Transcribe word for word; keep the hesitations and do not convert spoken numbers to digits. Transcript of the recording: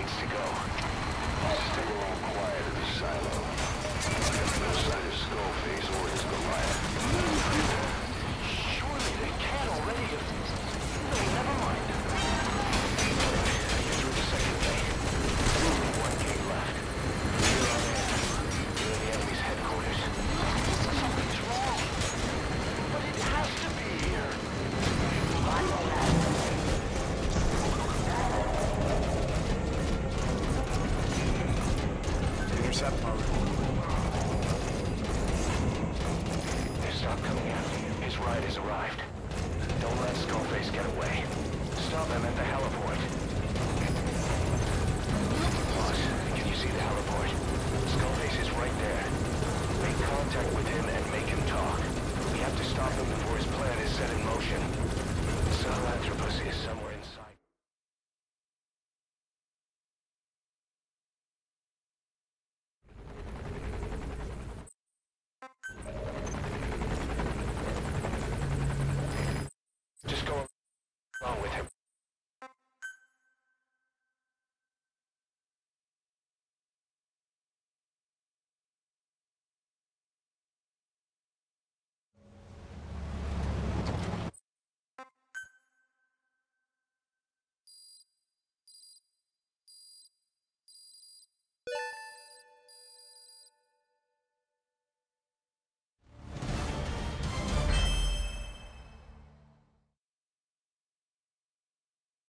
needs to go. Stay all quiet in the silo. No sign of Skullface or his Goliath. Surely they can already have... No, never mind. Get through the second gate. Only one gate left. You're on in. You're in the enemy's headquarters. Something's wrong. But it has to be here. Intercept mode. Stop coming out. His ride has arrived. Don't let Skullface get away. Stop him at the heliport. Boss, can you see the heliport? Skullface is right there. Make contact with him.